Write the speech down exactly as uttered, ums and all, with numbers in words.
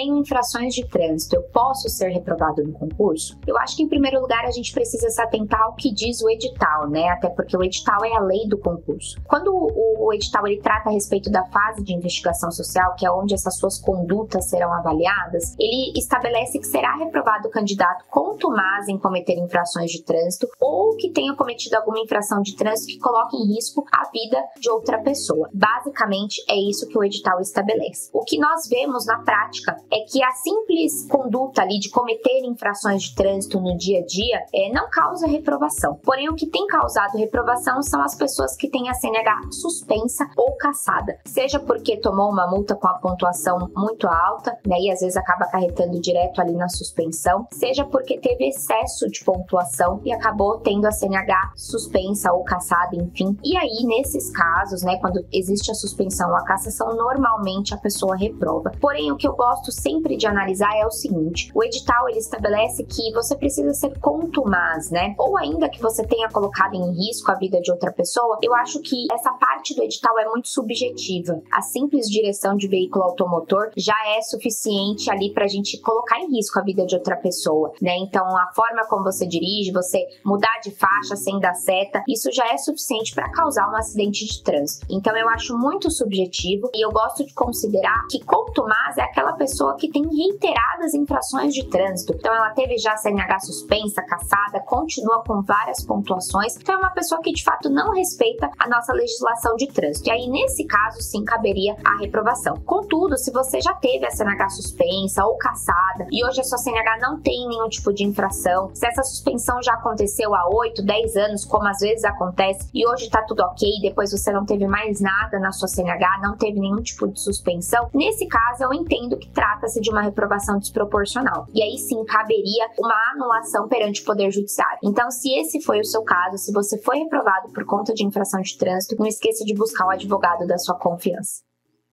tenho infrações de trânsito, eu posso ser reprovado no concurso? Eu acho que, em primeiro lugar, a gente precisa se atentar ao que diz o edital, né? Até porque o edital é a lei do concurso. Quando o, o edital ele trata a respeito da fase de investigação social, que é onde essas suas condutas serão avaliadas, ele estabelece que será reprovado o candidato contumaz em cometer infrações de trânsito ou que tenha cometido alguma infração de trânsito que coloque em risco a vida de outra pessoa. Basicamente, é isso que o edital estabelece. O que nós vemos na prática é que a simples conduta ali de cometer infrações de trânsito no dia a dia é, não causa reprovação. Porém, o que tem causado reprovação são as pessoas que têm a C N H suspensa ou cassada, seja porque tomou uma multa com a pontuação muito alta, né, e às vezes acaba acarretando direto ali na suspensão, seja porque teve excesso de pontuação e acabou tendo a C N H suspensa ou cassada, enfim. E aí, nesses casos, né, quando existe a suspensão ou a cassação, normalmente a pessoa reprova. Porém, o que eu gosto sempre de analisar é o seguinte: o edital ele estabelece que você precisa ser contumaz, né? Ou ainda que você tenha colocado em risco a vida de outra pessoa. Eu acho que essa parte do edital é muito subjetiva. A simples direção de veículo automotor já é suficiente ali pra gente colocar em risco a vida de outra pessoa, né? Então, a forma como você dirige, você mudar de faixa sem dar seta, isso já é suficiente para causar um acidente de trânsito. Então, eu acho muito subjetivo e eu gosto de considerar que contumaz é aquela pessoa que tem reiteradas infrações de trânsito. Então, ela teve já a C N H suspensa, cassada, continua com várias pontuações. Então, é uma pessoa que, de fato, não respeita a nossa legislação de trânsito. E aí, nesse caso, sim, caberia a reprovação. Contudo, se você já teve a C N H suspensa ou cassada e hoje a sua C N H não tem nenhum tipo de infração, se essa suspensão já aconteceu há oito, dez anos, como às vezes acontece, e hoje tá tudo ok, depois você não teve mais nada na sua C N H, não teve nenhum tipo de suspensão, nesse caso eu entendo que trata-se de uma reprovação desproporcional. E aí sim, caberia uma anulação perante o Poder Judiciário. Então, se esse foi o seu caso, se você foi reprovado por conta de infração de trânsito, não esqueça de buscar o advogado da sua confiança.